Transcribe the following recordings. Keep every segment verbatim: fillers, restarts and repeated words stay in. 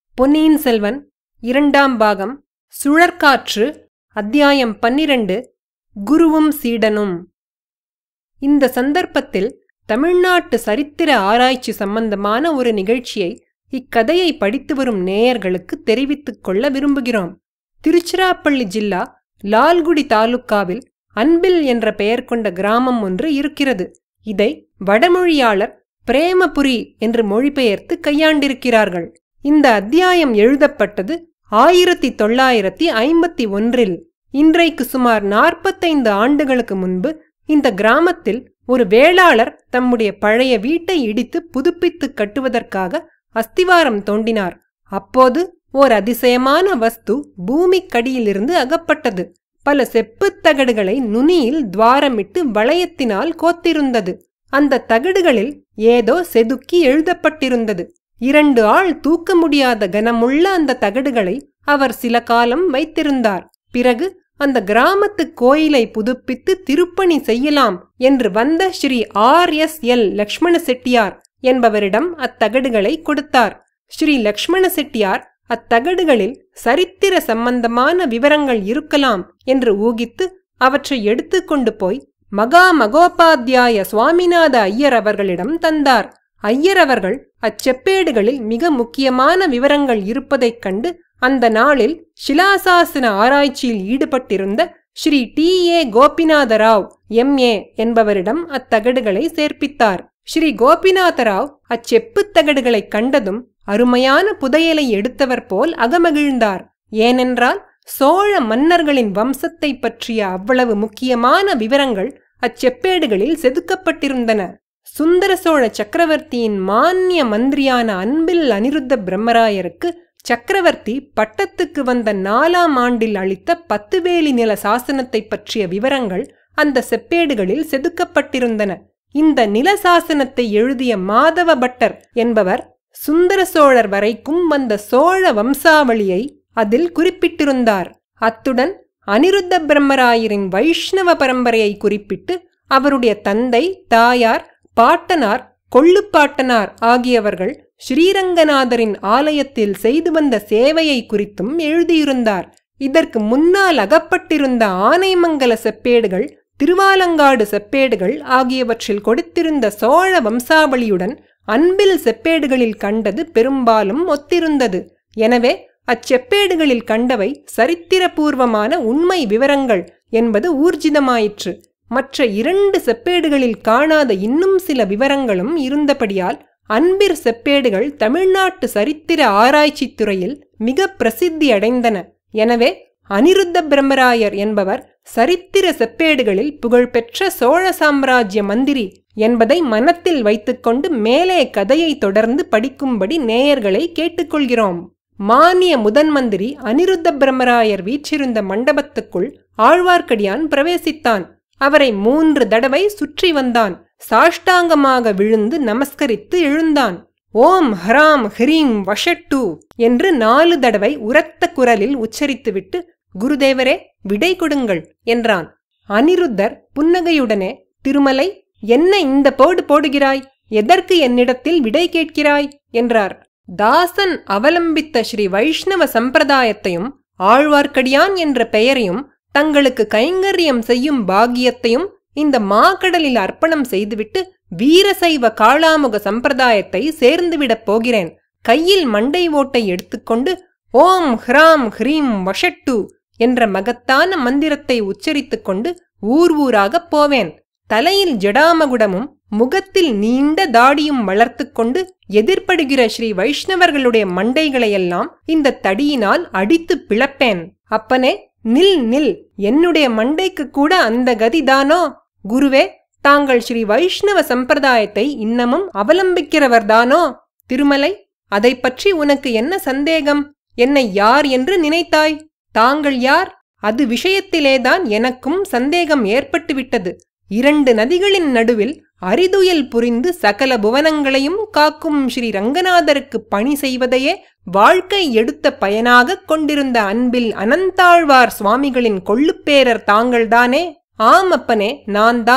பொன்னியின் செல்வன் இரண்டாம் பாகம் சுழற்காற்று அத்தியாயம் பன்னிரண்டு குருவும் சீடனும். இந்த சந்தர்ப்பத்தில் தமிழ்நாட்டு சரித்திர ஆராய்ச்சி சம்பந்தமான ஒரு நிகழ்ச்சியை இக்கதையை படித்து வரும் நேயர்களுக்கு தெரிவித்துக் கொள்ள விரும்புகிறோம். திருச்சிராப்பள்ளி ஜில்லா லால்குடி தாலுக்காவில் அன்பில் என்ற பெயர் கொண்ட கிராமம் ஒன்று இருக்கிறது. இதை வடமொழியாளர் பிரேமபுரி என்று மொழிபெயர்த்து கையாண்டிருக்கிறார்கள். இந்த அத்தியாயம் எழுதப்பட்டது ஆயிரத்தி தொள்ளாயிரத்தி ஐம்பத்தி ஒன்றில். இன்றைக்கு சுமார் நாற்பத்தைந்து ஆண்டுகளுக்கு முன்பு இந்த கிராமத்தில் ஒரு வேளாளர் தம்முடைய பழைய வீட்டை இடித்து புதுப்பித்து கட்டுவதற்காக அஸ்திவாரம் தோண்டினார். அப்போது ஓர் அதிசயமான வஸ்து பூமிக்கடியிலிருந்து அகப்பட்டது. பல செப்புத் தகடுகளை நுனியில் துவாரமிட்டு வளையத்தினால் கோத்திருந்தது. அந்த தகடுகளில் ஏதோ செதுக்கி எழுதப்பட்டிருந்தது. இரண்டு ஆள் தூக்க முடியாத கனமுள்ள அந்த தகடுகளை அவர் சில காலம் வைத்திருந்தார். பிறகு அந்த கிராமத்து கோயிலை புதுப்பித்து திருப்பணி செய்யலாம் என்று வந்த Shri R S L Lakshmana Chettiar என்பவரிடம் அத்தகடுகளை கொடுத்தார். ஸ்ரீ லக்ஷ்மண செட்டியார் அத்தகடுகளில் சரித்திர சம்பந்தமான விவரங்கள் இருக்கலாம் என்று ஊகித்து அவற்றை எடுத்துக்கொண்டு போய் மகா மகோபாத்தியாய சுவாமிநாத ஐயர் அவர்களிடம் தந்தார். ஐயர் அவர்கள் அச்செப்பேடுகளில் மிக முக்கியமான விவரங்கள் இருப்பதைக் கண்டு அந்த நாளில் சிலாசாசன ஆராய்ச்சியில் ஈடுபட்டிருந்த Shri T A Gopinatharao M A என்பவரிடம் அத்தகடுகளை சேர்ப்பித்தார். ஸ்ரீ கோபிநாதராவ் அச்செப்புத் தகடுகளை கண்டதும் அருமையான புதையலை எடுத்தவர் போல் அகமகிழ்ந்தார். ஏனென்றால் சோழ மன்னர்களின் வம்சத்தை பற்றிய அவ்வளவு முக்கியமான விவரங்கள் அச்செப்பேடுகளில் செதுக்கப்பட்டிருந்தன. சுந்தர சோழ சக்கரவர்த்தியின் மானிய மந்திரியான அன்பில் அனிருத்த பிரம்மராயருக்கு சக்கரவர்த்தி பட்டத்துக்கு வந்த நாலாம் ஆண்டில் அளித்த பத்து வேலி நில சாசனத்தை பற்றிய விவரங்கள் அந்த செப்பேடுகளில் செதுக்கப்பட்டிருந்தன. இந்த நில சாசனத்தை எழுதிய மாதவ பட்டர் என்பவர் சுந்தர சோழர் வரைக்கும் வந்த சோழ வம்சாவளியை அதில் குறிப்பிட்டிருந்தார். அத்துடன் அனிருத்த பிரம்மராயரின் வைஷ்ணவ பரம்பரையை குறிப்பிட்டு அவருடைய தந்தை, தாயார், பாட்டனார், கொள்ளுப்பாட்டனார் ஆகியவர்கள் ஸ்ரீரங்கநாதரின் ஆலயத்தில் செய்து வந்த சேவையை குறித்தும் எழுதியிருந்தார். இதற்கு முன்னால் அகப்பட்டிருந்த ஆனைமங்கல செப்பேடுகள், திருவாலங்காடு செப்பேடுகள் ஆகியவற்றில் கொடுத்திருந்த சோழ வம்சாவளியுடன் அன்பில் செப்பேடுகளில் கண்டது பெரும்பாலும் ஒத்திருந்தது. எனவே அச்செப்பேடுகளில் கண்டவை சரித்திரபூர்வமான உண்மை விவரங்கள் என்பது ஊர்ஜிதமாயிற்று. மற்ற இரண்டு செப்பேடுகளில் காணாத இன்னும் சில விவரங்களும் இருந்தபடியால் அன்பிற் செப்பேடுகள் தமிழ்நாட்டு சரித்திர ஆராய்ச்சி துறையில் மிக பிரசித்தி அடைந்தன. எனவே அனிருத்த பிரம்மராயர் என்பவர் சரித்திர செப்பேடுகளில் புகழ்பெற்ற சோழ சாம்ராஜ்ய மந்திரி என்பதை மனத்தில் வைத்துக்கொண்டு மேலே கதையை தொடர்ந்து படிக்கும்படி நேயர்களை கேட்டுக்கொள்கிறோம். மானிய முதன் மந்திரி அனிருத்த பிரம்மராயர் வீற்றிருந்த மண்டபத்துக்குள் ஆழ்வார்க்கடியான் பிரவேசித்தான். அவரை மூன்று தடவை சுற்றி வந்தான். சாஷ்டாங்கமாக விழுந்து நமஸ்கரித்து எழுந்தான். ஓம் ஹராம் ஹ்ரீம் வஷட்டு என்று நாலு தடவை உரத்த குரலில் உச்சரித்துவிட்டு, குருதேவரே, விடை கொடுங்கள் என்றான். அனிருத்தர் புன்னகையுடனே, திருமலை, என்ன இந்த போடு போடுகிறாய்? எதற்கு என்னிடத்தில் விடை கேட்கிறாய் என்றார். தாசன் அவலம்பித்த ஸ்ரீ வைஷ்ணவ சம்பிரதாயத்தையும் ஆழ்வார்க்கடியான் என்ற பெயரையும் தங்களுக்கு கைங்கரியம் செய்யும் பாக்கியத்தையும் இந்த மாக்கடலில் அர்ப்பணம் செய்துவிட்டு வீரசைவ காளாமுக சம்பிரதாயத்தை சேர்ந்துவிடப் போகிறேன். கையில் மண்டை ஓட்டை எடுத்துக்கொண்டு ஓம் ஹ்ராம் ஹ்ரீம் வஷட்டு என்ற மகத்தான மந்திரத்தை உச்சரித்துக் கொண்டு ஊர் ஊராக போவேன். தலையில் ஜடாமகுடமும் முகத்தில் நீண்ட தாடியும் வளர்த்து கொண்டு எதிர்படுகிற ஸ்ரீ வைஷ்ணவர்களுடைய மண்டைகளையெல்லாம் இந்த தடியினால் அடித்து பிளப்பேன். அப்பனே, நில் நில், என்னுடைய மண்டைக்கு கூட அந்த கதிதானோ? குருவே, தாங்கள் ஸ்ரீ வைஷ்ணவ சம்பிரதாயத்தை இன்னமும் அவலம்பிக்கிறவர்தானோ? திருமலை, அதை பற்றி உனக்கு என்ன சந்தேகம்? என்னை யார் என்று நினைத்தாய்? தாங்கள் யார்? அது விஷயத்திலேதான் எனக்கும் சந்தேகம் ஏற்பட்டுவிட்டது. இரண்டு நதிகளின் நடுவில் அரிதுயல் புரிந்து சகல புவனங்களையும் காக்கும் ஸ்ரீ ரங்கநாதருக்கு பணி செய்வதையே வாழ்க்கை எடுத்த பயனாக கொண்டிருந்த அன்பில் அனந்தாழ்வார் சுவாமிகளின் கொள்ளுப்பேரர் தாங்கள்தானே? ஆம் அப்பனே, நான் தான்.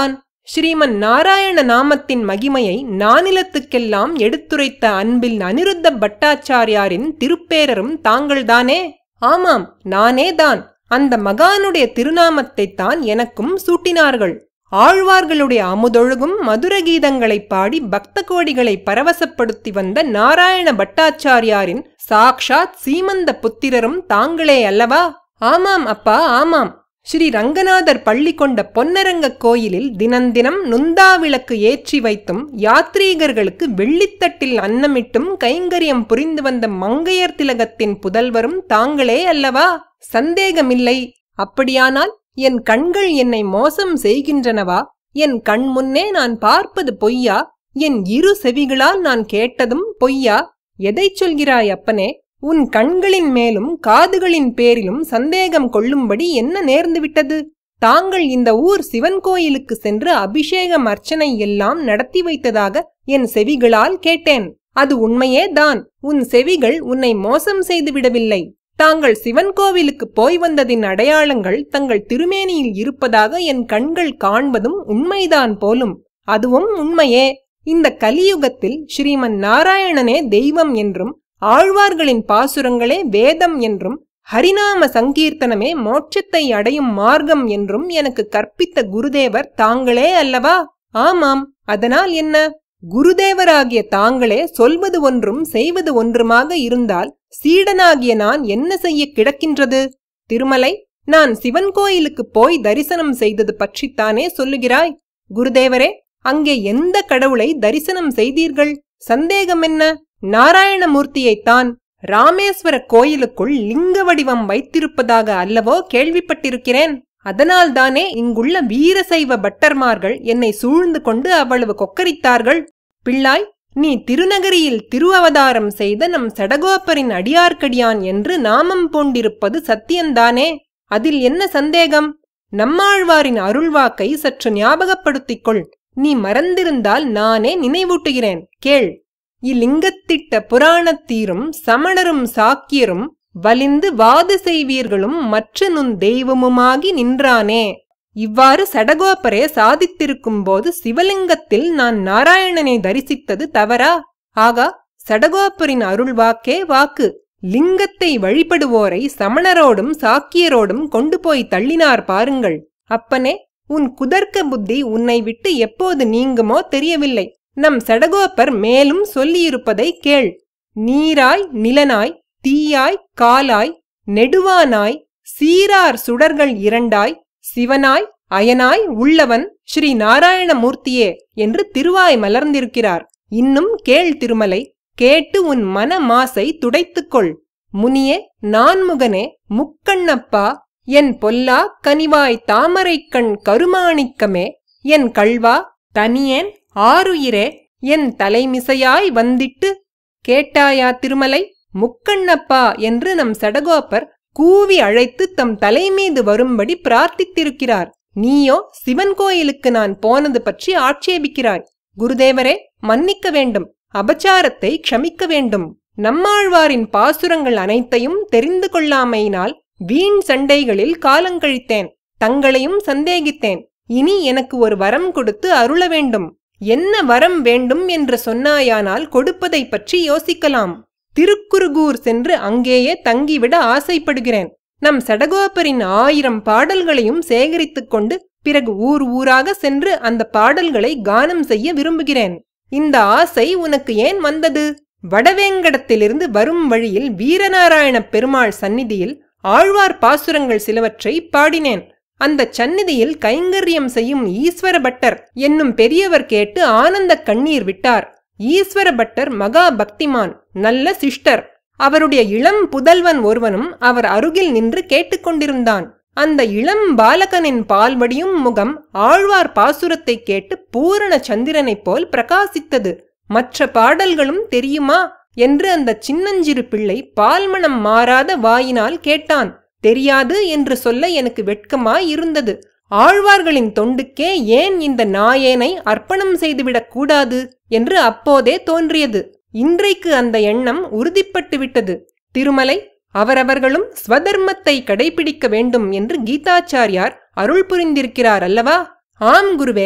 ஸ்ரீமன் நாராயண நாமத்தின் மகிமையை நானிலத்துக்கெல்லாம் எடுத்துரைத்த அன்பில் அனிருத்த பட்டாச்சாரியாரின் திருப்பேரரும் தாங்கள்தானே? ஆமாம், நானேதான். அந்த மகானுடைய திருநாமத்தைத் தான் எனக்கும் சூட்டினார்கள். ஆழ்வார்களுடைய அமுதொழுகும் மதுர கீதங்களை பாடி பக்த கோடிகளை பரவசப்படுத்தி வந்த நாராயண பட்டாச்சாரியாரின் சாக்ஷாத் சீமந்த புத்திரரும் தாங்களே அல்லவா? ஆமாம் அப்பா, ஆமாம். ஸ்ரீ ரங்கநாதர் பள்ளி கொண்ட பொன்னரங்க கோயிலில் தினந்தினம் நுந்தா விளக்கு ஏற்றி வைத்தும் யாத்ரீகர்களுக்கு வெள்ளித்தட்டில் அன்னமிட்டும் கைங்கரியம் புரிந்து வந்த மங்கையர் திலகத்தின் புதல்வரும் தாங்களே அல்லவா? சந்தேகமில்லை. அப்படியானால் என் கண்கள் என்னை மோசம் செய்கின்றனவா? என் கண் முன்னே நான் பார்ப்பது பொய்யா? என் இரு செவிகளால் நான் கேட்டதும் பொய்யா? எதை சொல்கிறாய் அப்பனே? உன் கண்களின் மேலும் காதுகளின் பேரிலும் சந்தேகம் கொள்ளும்படி என்ன நேர்ந்துவிட்டது? தாங்கள் இந்த ஊர் சிவன் கோயிலுக்கு சென்று அபிஷேகம் அர்ச்சனை எல்லாம் நடத்தி வைத்ததாக என் செவிகளால் கேட்டேன். அது உண்மையே தான். உன் செவிகள் உன்னை மோசம் செய்துவிடவில்லை. தாங்கள் சிவன் கோவிலுக்கு போய் வந்ததின் அடையாளங்கள் தங்கள் திருமேனியில் இருப்பதாக என் கண்கள் காண்பதும் உண்மைதான் போலும். அதுவும் உண்மையே. இந்த கலியுகத்தில் ஸ்ரீமன் நாராயணனே தெய்வம் என்றும் ஆழ்வார்களின் பாசுரங்களே வேதம் என்றும் ஹரிநாம சங்கீர்த்தனமே மோட்சத்தை அடையும் மார்க்கம் என்றும் எனக்கு கற்பித்த குருதேவர் தாங்களே அல்லவா? ஆமாம். அதனால் என்ன? குருதேவராகிய தாங்களே சொல்வது ஒன்றும் செய்வது ஒன்றுமாக இருந்தால் சீடனாகிய நான் என்ன செய்ய கிடக்கின்றது? திருமலை, நான் சிவன் கோயிலுக்கு போய் தரிசனம் செய்தது பற்றித்தானே சொல்லுகிறாய்? குருதேவரே, அங்கே எந்த கடவுளை தரிசனம் செய்தீர்கள்? சந்தேகம் என்ன? நாராயணமூர்த்தியைத்தான். ராமேஸ்வர கோயிலுக்குள் லிங்க வடிவம் வைத்திருப்பதாக அல்லவோ கேள்விப்பட்டிருக்கிறேன். அதனால்தானே இங்குள்ள வீரசைவ பட்டர்மார்கள் என்னை சூழ்ந்து கொண்டு அவ்வளவு கொக்கரித்தார்கள். பிள்ளாய், நீ திருநகரியில் திருவவதாரம் செய்த நம் சடகோப்பரின் அடியார்க்கடியான் என்று நாமம் பூண்டிருப்பது சத்தியந்தானே? அதில் என்ன சந்தேகம்? நம்மாழ்வாரின் அருள்வாக்கை சற்று ஞாபகப்படுத்திக் கொள். நீ மறந்திருந்தால் நானே நினைவூட்டுகிறேன், கேள். இலிங்கத்திட்ட புராணத்தீரும் சமணரும் சாக்கியரும் வலிந்து வாது செய்வீர்களும் மற்ற நுண் தெய்வமுமாகி நின்றானே. இவ்வாறு சடகோப்பரே சாதித்திருக்கும் போது சிவலிங்கத்தில் நான் நாராயணனை தரிசித்தது தவறா? ஆகா, சடகோப்பரின் அருள் வாக்கே வாக்கு. லிங்கத்தை வழிபடுவோரை சமணரோடும் சாக்கியரோடும் கொண்டு போய் தள்ளினார் பாருங்கள். அப்பனே, உன் குதர்க்க புத்தி உன்னை விட்டு எப்போது நீங்குமோ தெரியவில்லை. நம் சடகோப்பர் மேலும் சொல்லியிருப்பதை கேள். நீராய் நிலனாய் தீயாய் காலாய் நெடுவானாய் சீரார் சுடர்கள் இரண்டாய் சிவனாய் அயனாய் உள்ளவன் ஸ்ரீ நாராயணமூர்த்தியே என்று திருவாய் மலர்ந்திருக்கிறார். இன்னும் கேள் திருமலை, கேட்டு உன் மன மாசை துடைத்துக்கொள். முனியே, நான்முகனே, முக்கண்ணப்பா, என் பொல்லா கனிவாய் தாமரைக்கண் கருமாணிக்கமே, என் கள்வா தனியேன் ஆருயிரே, என் தலைமிசையாய் வந்திட்டு. கேட்டாயா திருமலை? முக்கண்ணப்பா என்று நம் சடகோப்பர் கூவி அழைத்து தம் தலைமீது வரும்படி பிரார்த்தித்திருக்கிறார். நீயோ சிவன் கோயிலுக்கு நான் போனது பற்றி ஆட்சேபிக்கிறாய். குருதேவரே, மன்னிக்க வேண்டும். அபச்சாரத்தை க்ஷமிக்க வேண்டும். நம்மாழ்வாரின் பாசுரங்கள் அனைத்தையும் தெரிந்து கொள்ளாமையினால் வீண் சண்டைகளில் காலங்கழித்தேன். தங்களையும் சந்தேகித்தேன். இனி எனக்கு ஒரு வரம் கொடுத்து அருள வேண்டும். என்ன வரம் வேண்டும் என்று சொன்னாயானால் கொடுப்பதை பற்றி யோசிக்கலாம். திருக்குறுகூர் சென்று அங்கேயே தங்கிவிட ஆசைப்படுகிறேன். நம் சடகோப்பரின் ஆயிரம் பாடல்களையும் சேகரித்துக் கொண்டு பிறகு ஊர் ஊராக சென்று அந்த பாடல்களை கானம் செய்ய விரும்புகிறேன். இந்த ஆசை உனக்கு ஏன் வந்தது? வடவேங்கடத்திலிருந்து வரும் வழியில் வீரநாராயண பெருமாள் சந்நிதியில் ஆழ்வார் பாசுரங்கள் சிலவற்றை பாடினேன். அந்த சந்நிதியில் கைங்கரியம் செய்யும் ஈஸ்வர பட்டர் என்னும் பெரியவர் கேட்டு ஆனந்த கண்ணீர் விட்டார். ஈஸ்வர பட்டர் மகா பக்திமான், நல்ல சிஷ்டர். அவருடைய இளம் புதல்வன் ஒருவனும் அவர் அருகில் நின்று கேட்டுக்கொண்டிருந்தான். அந்த இளம் பாலகனின் பால்வடியும் முகம் ஆழ்வார் பாசுரத்தை கேட்டு பூரண சந்திரனைப் போல் பிரகாசித்தது. மற்ற பாடல்களும் தெரியுமா என்று அந்த சின்னஞ்சிறு பிள்ளை பால்மணம் மாறாத வாயினால் கேட்டான். தெரியாது என்று சொல்ல எனக்கு வெட்கமாய் இருந்தது. ஆழ்வார்களின் தொண்டுக்கே ஏன் இந்த நாயேனை அர்ப்பணம் செய்துவிடக் கூடாது என்று அப்போதே தோன்றியது. இன்றைக்கு அந்த எண்ணம் உறுதிப்பட்டு விட்டது. திருமலை, அவரவர்களும் ஸ்வதர்மத்தை கடைபிடிக்க வேண்டும் என்று கீதாச்சாரியார் அருள் புரிந்திருக்கிறார் அல்லவா? ஆம் குருவே.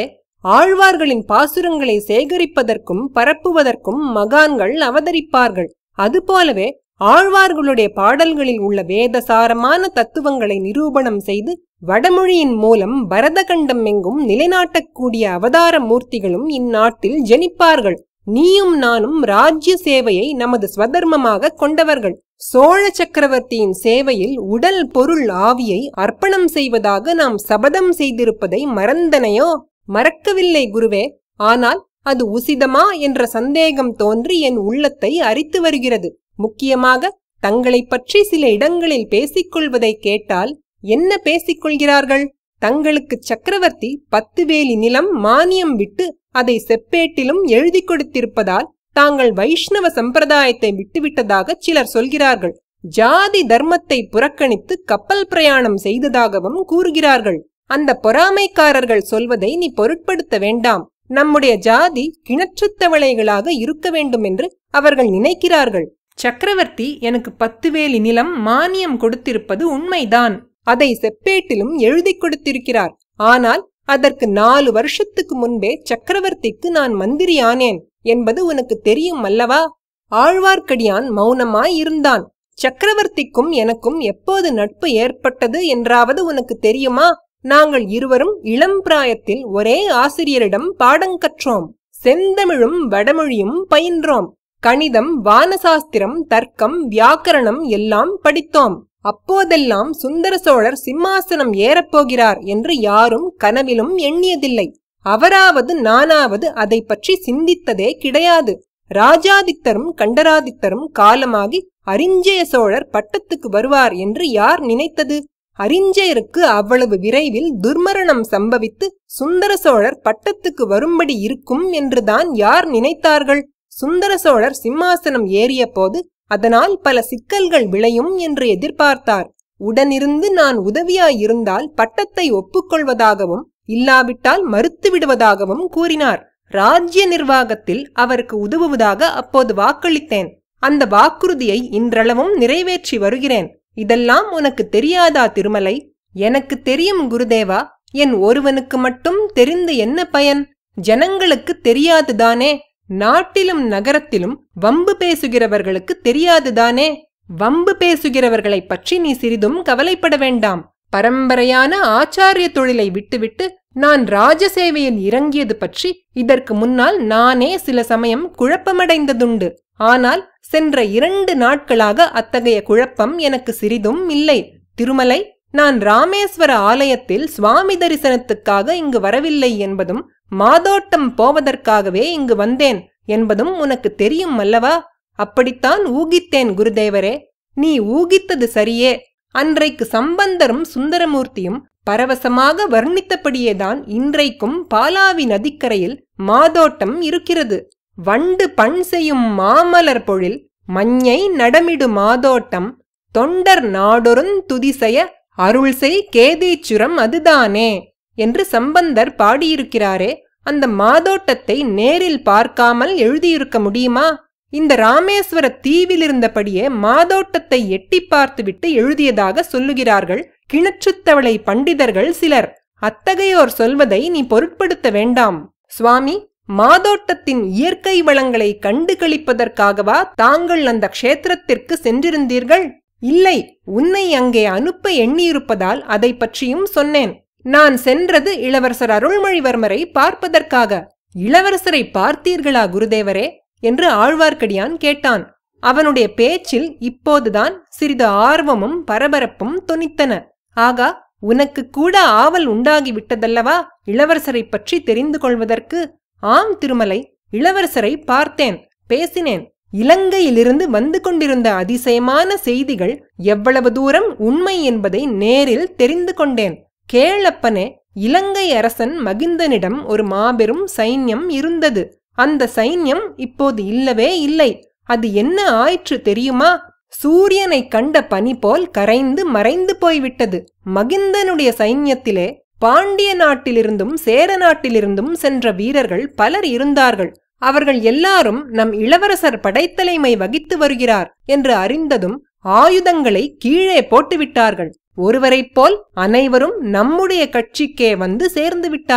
ஆழ்வார்களின் பாசுரங்களை சேகரிப்பதற்கும் பரப்புவதற்கும் மகான்கள் அவதரிப்பார்கள். அதுபோலவே ஆழ்வார்களுடைய பாடல்களில் உள்ள வேதசாரமான தத்துவங்களை நிரூபணம் செய்து வடமொழியின் மூலம் பரதகண்டம் எங்கும் நிலைநாட்டக்கூடிய அவதார மூர்த்திகளும் இந்நாட்டில் ஜனிப்பார்கள். நீயும் நானும் ராஜ்ய சேவையை நமது ஸ்வதர்மமாக கொண்டவர்கள். சோழ சக்கரவர்த்தியின் சேவையில் உடல் பொருள் ஆவியை அர்ப்பணம் செய்வதாக நாம் சபதம் செய்திருப்பதை மறந்தனையோ? மறக்கவில்லை குருவே. ஆனால் அது உசிதமா என்ற சந்தேகம் தோன்றி என் உள்ளத்தை அரித்து வருகிறது. முக்கியமாக தங்களை பற்றி சில இடங்களில் பேசிக்கொள்வதை கேட்டால் என்ன பேசிக்கொள்கிறார்கள்? தங்களுக்கு சக்கரவர்த்தி பத்து வேலி நிலம் மானியம் விட்டு அதை செப்பேட்டிலும் எழுதி கொடுத்திருப்பதால் தாங்கள் வைஷ்ணவ சம்பிரதாயத்தை விட்டுவிட்டதாக சிலர் சொல்கிறார்கள். ஜாதி தர்மத்தை புறக்கணித்து கப்பல் பிரயாணம் செய்ததாகவும் கூறுகிறார்கள். அந்த பொறாமைக்காரர்கள் சொல்வதை நீ பொருட்படுத்த வேண்டாம். நம்முடைய ஜாதி கிணற்றுத்தவளைகளாக இருக்க வேண்டும் என்று அவர்கள் நினைக்கிறார்கள். சக்கரவர்த்தி எனக்கு பத்து வேலி நிலம் மானியம் கொடுத்திருப்பது உண்மைதான். அதை செப்பேட்டிலும் எழுதி கொடுத்திருக்கிறார். ஆனால் அதற்கு நாலு வருஷத்துக்கு முன்பே சக்கரவர்த்திக்கு நான் மந்திரி ஆனேன் என்பது உனக்கு தெரியும் அல்லவா? ஆழ்வார்க்கடியான் மௌனமாய் இருந்தான். சக்கரவர்த்திக்கும் எனக்கும் எப்போது நட்பு ஏற்பட்டது என்றாவது உனக்கு தெரியுமா? நாங்கள் இருவரும் இளம் பிராயத்தில் ஒரே ஆசிரியரிடம் பாடங்கற்றோம். செந்தமிழும் வடமொழியும் பயின்றோம். கணிதம், வானசாஸ்திரம், தர்க்கம், வியாக்கரணம் எல்லாம் படித்தோம். அப்போதெல்லாம் சுந்தர சோழர் சிம்மாசனம் ஏறப்போகிறார் என்று யாரும் கனவிலும் எண்ணியதில்லை. அவராவது நானாவது அதை பற்றி சிந்தித்ததே கிடையாது. ராஜாதித்தரும் கண்டராதித்தரும் காலமாகி அரிஞ்சய சோழர் பட்டத்துக்கு வருவார் என்று யார் நினைத்தது? அரிஞ்சயருக்கு அவ்வளவு விரைவில் துர்மரணம் சம்பவித்து சுந்தர சோழர் பட்டத்துக்கு வரும்படி இருக்கும் என்றுதான் யார் நினைத்தார்கள்? சுந்தர சோழர் சிம்மாசனம் ஏறிய போது அதனால் பல சிக்கல்கள் விளையும் என்று எதிர்பார்த்தார். உடனிருந்து நான் உதவியாயிருந்தால் பட்டத்தை ஒப்புக்கொள்வதாகவும் இல்லாவிட்டால் மறுத்து விடுவதாகவும் கூறினார். ராஜ்ய நிர்வாகத்தில் அவருக்கு உதவுவதாக அப்போது வாக்களித்தேன். அந்த வாக்குறுதியை இன்றளவும் நிறைவேற்றி வருகிறேன். இதெல்லாம் உனக்கு தெரியாதா திருமலை? எனக்கு தெரியும் குருதேவா. என் ஒருவனுக்கு மட்டும் தெரிந்து என்ன பயன்? ஜனங்களுக்கு தெரியாதுதானே? நாட்டிலும் நகரத்திலும் வம்பு பேசுகிறவர்களுக்கு தெரியாதுதானே? வம்பு பேசுகிறவர்களை பற்றி நீ சிறிதும் கவலைப்பட வேண்டாம். பரம்பரையான ஆச்சாரிய தொழிலை விட்டுவிட்டு நான் ராஜசேவையில் இறங்கியது பற்றி இதற்கு முன்னால் நானே சில சமயம் குழப்பமடைந்ததுண்டு. ஆனால் சென்ற இரண்டு நாட்களாக அத்தகைய குழப்பம் எனக்கு சிறிதும் இல்லை. திருமலை, நான் ராமேஸ்வர ஆலயத்தில் சுவாமி தரிசனத்துக்காக இங்கு வரவில்லை என்பதும் மாதோட்டம் போவதற்காகவே இங்கு வந்தேன் என்பதும் உனக்கு தெரியும் அல்லவா? அப்படித்தான் ஊகித்தேன் குருதேவரே. நீ ஊகித்தது சரியே. அன்றைக்கு சம்பந்தரும் சுந்தரமூர்த்தியும் பரவசமாக வர்ணித்தபடியேதான் இன்றைக்கும் பாலாவி நதிக்கரையில் மாதோட்டம் இருக்கிறது. வண்டு பண் செய்யும் மாமலர் பொழில் மஞ்சை நடமிடு மாதோட்டம் தொண்டர் நாடொருந் துதிசெய அருள்செய் கேதீச்சுரம் அதுதானே என்று சம்பந்தர் பாடியிருக்கிறாரே. அந்த மாதோட்டத்தை நேரில் பார்க்காமல் எழுதியிருக்க முடியுமா? இந்த ராமேஸ்வர தீவில் இருந்தபடியே மாதோட்டத்தை எட்டி பார்த்துவிட்டு எழுதியதாக சொல்லுகிறார்கள் கிணற்றுத்தவளை பண்டிதர்கள் சிலர். அத்தகையோர் சொல்வதை நீ பொருட்படுத்த வேண்டாம். சுவாமி, மாதோட்டத்தின் இயற்கை வளங்களை கண்டு களிப்பதற்காகவா தாங்கள் அந்த க்ஷேத்திரத்திற்கு சென்றிருந்தீர்கள்? இல்லை, உன்னை அங்கே அனுப்ப எண்ணியிருப்பதால் அதை பற்றியும் சொன்னேன். நான் சென்றது இளவரசர் அருள்மொழிவர்மரை பார்ப்பதற்காக. இளவரசரை பார்த்தீர்களா குருதேவரே என்று ஆழ்வார்க்கடியான் கேட்டான். அவனுடைய பேச்சில் இப்போதுதான் சிறிது ஆர்வமும் பரபரப்பும் தொனித்தன. ஆகா, உனக்கு கூட ஆவல் உண்டாகிவிட்டதல்லவா இளவரசரை பற்றி தெரிந்து கொள்வதற்கு? ஆம் திருமலை, இளவரசரை பார்த்தேன், பேசினேன். இலங்கையிலிருந்து வந்து கொண்டிருந்த அதிசயமான செய்திகள் எவ்வளவு தூரம் உண்மை என்பதை நேரில் தெரிந்து கொண்டேன். கேளப்பனே, இலங்கை அரசன் மகிந்தனிடம் ஒரு மாபெரும் சைன்யம் இருந்தது. அந்த சைன்யம் இப்போது இல்லவே இல்லை. அது என்ன ஆயிற்று தெரியுமா? சூரியனை கண்ட பனி போல் கரைந்து மறைந்து போய்விட்டது. மகிந்தனுடைய சைன்யத்திலே பாண்டிய நாட்டிலிருந்தும் சேர நாட்டிலிருந்தும் சென்ற வீரர்கள் பலர் இருந்தார்கள். அவர்கள் எல்லாரும் நம் இளவரசர் படைத்தலைமை வகித்து வருகிறார் என்று அறிந்ததும் ஆயுதங்களை கீழே போட்டுவிட்டார்கள். ஒருவரைப் போல் அனைவரும் நம்முடைய கட்சிக்கே வந்து சேர்ந்து விட்டார்கள்.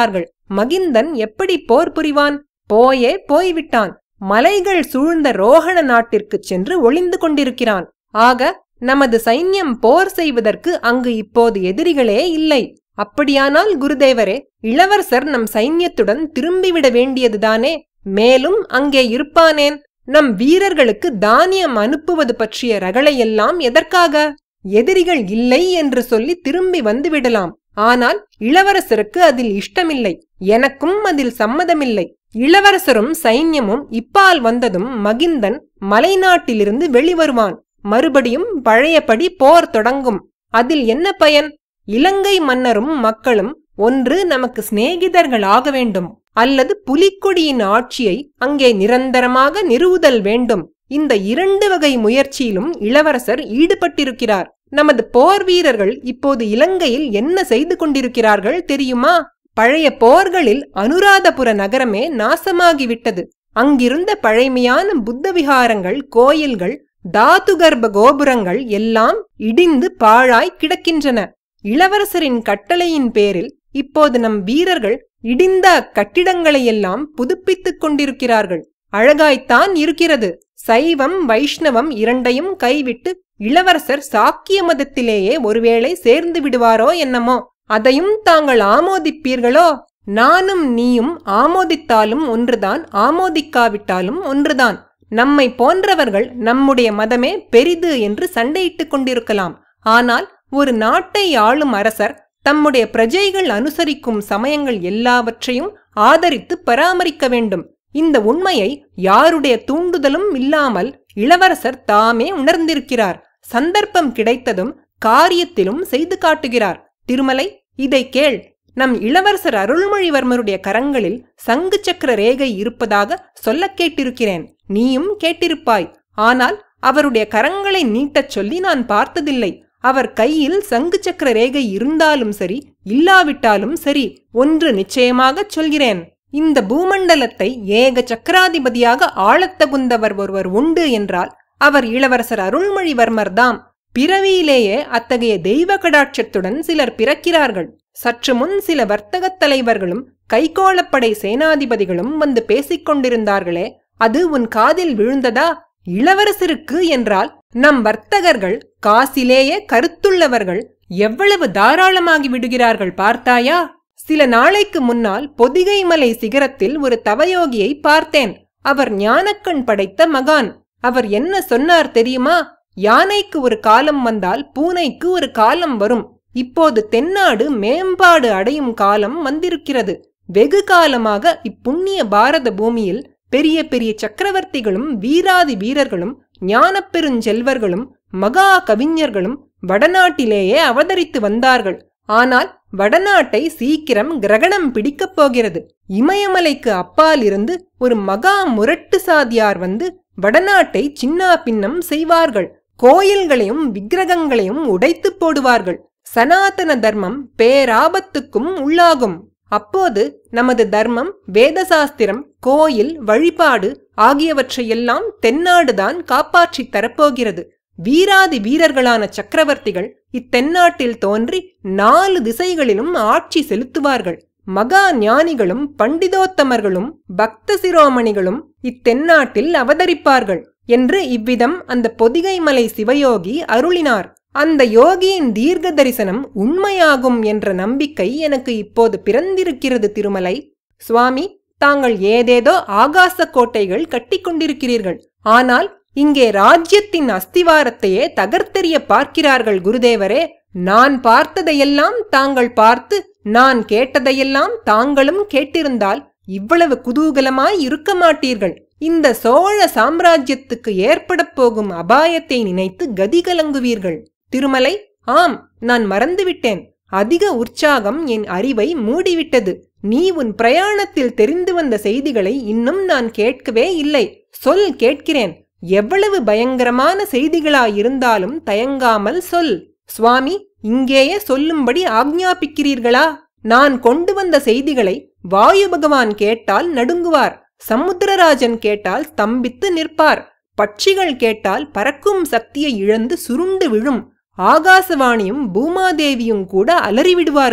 மகிந்தன் எப்படி போர் புரிவான்? போயே போய்விட்டான். மலைகள் சூழ்ந்த ரோஹண நாட்டிற்குச் சென்று ஒளிந்து கொண்டிருக்கிறான். ஆக நமது சைன்யம் போர் செய்வதற்கு அங்கு இப்போது எதிரிகளே இல்லை. அப்படியானால் குருதேவரே, இளவரசர் நம் சைன்யத்துடன் திரும்பிவிட வேண்டியதுதானே? மேலும் அங்கே இருப்பானேன்? நம் வீரர்களுக்கு தானியம் அனுப்புவது பற்றிய ரகளையெல்லாம் எதற்காக? எதிரிகள் இல்லை என்று சொல்லி திரும்பி வந்துவிடலாம். ஆனால் இளவரசருக்கு அதில் இஷ்டமில்லை. எனக்கும் அதில் சம்மதமில்லை. இளவரசரும் சைன்யமும் இப்பால் வந்ததும் மகிந்தன் மலைநாட்டிலிருந்து வெளிவருவான். மறுபடியும் பழையபடி போர் தொடங்கும். அதில் என்ன பயன்? இலங்கை மன்னரும் மக்களும் ஒன்று நமக்கு சிநேகிதர்கள் ஆக வேண்டும், அல்லது புலிக்கொடியின் ஆட்சியை அங்கே நிரந்தரமாக நிறுவுதல் வேண்டும். இந்த இரண்டு வகை முயற்சியிலும் இளவரசர் ஈடுபட்டிருக்கிறார். நமது போர் வீரர்கள் இப்போது இலங்கையில் என்ன செய்து கொண்டிருக்கிறார்கள் தெரியுமா? பழைய போர்களில் அனுராதபுர நகரமே நாசமாகிவிட்டது. அங்கிருந்த பழைமையான புத்த விகாரங்கள், கோயில்கள், தாதுகர்ப்ப கோபுரங்கள் எல்லாம் இடிந்து பாழாய் கிடக்கின்றன. இளவரசரின் கட்டளையின் பேரில் இப்போது நம் வீரர்கள் இடிந்த கட்டிடங்களையெல்லாம் புதுப்பித்துக் கொண்டிருக்கிறார்கள். அழகாய்த்தான் இருக்கிறது. சைவம் வைஷ்ணவம் இரண்டையும் கைவிட்டு இளவரசர் சாக்கிய மதத்திலேயே ஒருவேளை சேர்ந்து விடுவாரோ என்னமோ. அதையும் தாங்கள் ஆமோதிப்பீர்களோ? நானும் நீயும் ஆமோதித்தாலும் ஒன்றுதான், ஆமோதிக்காவிட்டாலும் ஒன்றுதான். நம்மை போன்றவர்கள் நம்முடைய மதமே பெரிது என்று சண்டையிட்டுக் கொண்டிருக்கலாம். ஆனால் ஒரு நாட்டை ஆளும் அரசர் தம்முடைய பிரஜைகள் அனுசரிக்கும் சமயங்கள் எல்லாவற்றையும் ஆதரித்து பராமரிக்க வேண்டும். இந்த உண்மையை யாருடைய தூண்டுதலும் இல்லாமல் இளவரசர் தாமே உணர்ந்திருக்கிறார். சந்தர்ப்பம் கிடைத்ததும் காரியத்திலும் செய்து காட்டுகிறார். திருமலை, இதை கேள். நம் இளவரசர் அருள்மொழிவர்மருடைய கரங்களில் சங்கு சக்கர ரேகை இருப்பதாக சொல்ல கேட்டிருக்கிறேன். நீயும் கேட்டிருப்பாய். ஆனால் அவருடைய கரங்களை நீட்டச் சொல்லி நான் பார்த்ததில்லை. அவர் கையில் சங்கு சக்கர ரேகை இருந்தாலும் சரி, இல்லாவிட்டாலும் சரி, ஒன்று நிச்சயமாகச் சொல்கிறேன். இந்த பூமண்டலத்தை ஏக சக்கராதிபதியாக ஆளத்தகுந்தவர் ஒருவர் உண்டு என்றால் அவர் இளவரசர் அருள்மொழிவர்மர் தாம். பிறவியிலேயே அத்தகைய தெய்வ கடாட்சத்துடன் சிலர் பிறக்கிறார்கள். சற்று முன் சில வர்த்தகத் தலைவர்களும் கைகோளப்படை சேனாதிபதிகளும் வந்து பேசிக் கொண்டிருந்தார்களே, அது உன் காதில் விழுந்ததா? இளவரசருக்கு என்றால் நம் வர்த்தகர்கள் காசிலேயே கருத்துள்ளவர்கள் எவ்வளவு தாராளமாகி விடுகிறார்கள் பார்த்தாயா? சில நாளைக்கு முன்னால் பொதிகை மலை சிகரத்தில் ஒரு தவயோகியை பார்த்தேன். அவர் ஞானக்கண் படைத்த மகான். அவர் என்ன சொன்னார் தெரியுமா? யானைக்கு ஒரு காலம் வந்தால் பூனைக்கு ஒரு காலம் வரும். இப்போது தென்னாடு மேம்பாடு அடையும் காலம் வந்திருக்கிறது. வெகு காலமாக இப்புண்ணிய பாரத பூமியில் பெரிய பெரிய சக்கரவர்த்திகளும் வீராதி வீரர்களும் ஞானப்பெருஞ்செல்வர்களும் மகா கவிஞர்களும் வடநாட்டிலேயே அவதரித்து வந்தார்கள். ஆனால் வடநாட்டை சீக்கிரம் கிரகணம் பிடிக்கப் போகிறது. இமயமலைக்கு அப்பால் இருந்து ஒரு மகா முரட்டு சாதியார் வந்து வடநாட்டை சின்னா பின்னம் செய்வார்கள். கோயில்களையும் விக்கிரகங்களையும் உடைத்து போடுவார்கள். சனாதன தர்மம் பேராபத்துக்கும் உள்ளாகும். அப்போது நமது தர்மம், வேதசாஸ்திரம், கோயில் வழிபாடு ஆகியவற்றையெல்லாம் தென்னாடுதான் காப்பாற்றி தரப்போகிறது. வீராதி வீரர்களான சக்கரவர்த்திகள் இத்தென்னாட்டில் தோன்றி நாலு திசைகளிலும் ஆட்சி செலுத்துவார்கள். மகா ஞானிகளும் பண்டிதோத்தமர்களும் பக்த சிரோமணிகளும் இத்தென்னாட்டில் அவதரிப்பார்கள் என்று இவ்விதம் அந்த பொதிகை மலை சிவயோகி அருளினார். அந்த யோகியின் தீர்க்க தரிசனம் உண்மையாகும் என்ற நம்பிக்கை எனக்கு இப்போது பிறந்திருக்கிறது. திருமலை சுவாமி, தாங்கள் ஏதேதோ ஆகாச கோட்டைகள் கட்டிக்கொண்டிருக்கிறீர்கள். ஆனால் இங்கே ராஜ்யத்தின் அஸ்திவாரத்தையே தகர்த்தெறிய பார்க்கிறார்கள். குருதேவரே, நான் பார்த்ததையெல்லாம் தாங்கள் பார்த்து, நான் கேட்டதையெல்லாம் தாங்களும் கேட்டிருந்தால் இவ்வளவு குதூகலமாய் இருக்க மாட்டீர்கள். இந்த சோழ சாம்ராஜ்யத்துக்கு ஏற்பட போகும் அபாயத்தை நினைத்து கதி கலங்குவீர்கள். திருமலை, ஆம், நான் மறந்துவிட்டேன். அதிக உற்சாகம் என் அறிவை மூடிவிட்டது. நீ உன் பிரயாணத்தில் தெரிந்து வந்த செய்திகளை இன்னும் நான் கேட்கவே இல்லை. சொல், கேட்கிறேன். எவ்வளவு பயங்கரமான செய்திகளாயிருந்தாலும் தயங்காமல் சொல். சுவாமி, இங்கேயே சொல்லும்படி ஆக்ஞாபிக்கிறீர்களா? நான் கொண்டு வந்த செய்திகளை வாயு பகவான் கேட்டால் நடுங்குவார். சமுத்திரராஜன் கேட்டால் ஸ்தம்பித்து நிற்பார். பட்சிகள் கேட்டால் பறக்கும் சக்தியை இழந்து சுருண்டு விழும். ஆகாசவாணியும் பூமாதேவியும் கூட அலறிவிடுவார்கள்.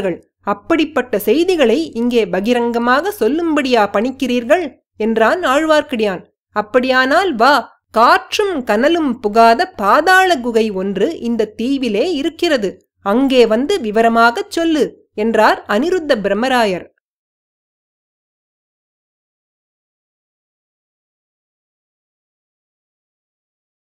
அப்படிப்பட்ட செய்திகளை இங்கே பகிரங்கமாக சொல்லும்படியா பணிக்கிறீர்கள் என்றான் ஆழ்வார்க்கடியான். அப்படியானால் வா, காற்றும் கனலும் புகாத பாதாள குகை ஒன்று இந்த தீவிலே இருக்கிறது, அங்கே வந்து விவரமாகச் சொல்லு என்றார் அனிருத்த பிரம்மராயர்.